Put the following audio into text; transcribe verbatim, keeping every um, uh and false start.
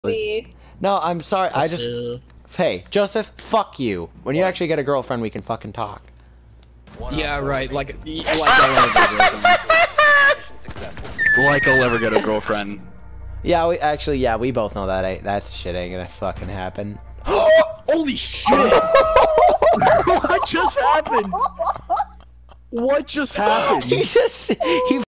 Me. No, I'm sorry. I just. Hey, Joseph, fuck you. When you actually get a girlfriend, we can fucking talk. Yeah, right. Like, like I'll ever get a girlfriend. Like I'll ever get a girlfriend. Yeah, we actually, yeah, we both know that ain't that shit ain't gonna fucking happen. Holy shit! What just happened? What just happened? He just he.